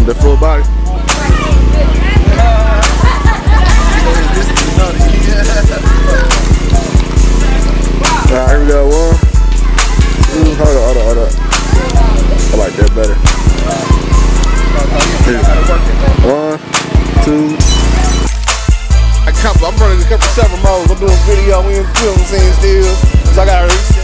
want the full body? Alright, here we go. One. Hold up. I like that better. Here. 1, 2. I'm running a couple several modes. I'm doing video, we in film scene still. So I gotta reset.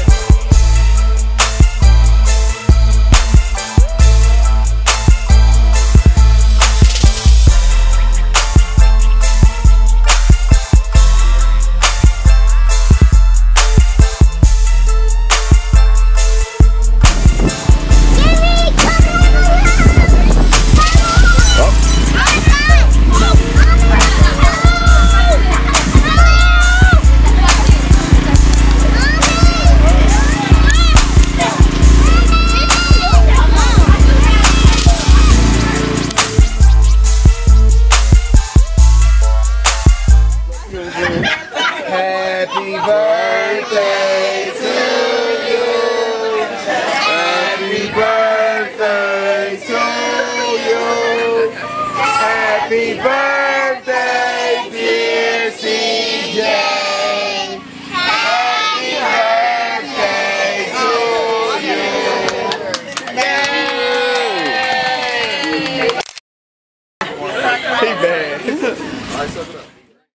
Happy birthday to you. Happy birthday to you. Happy birthday.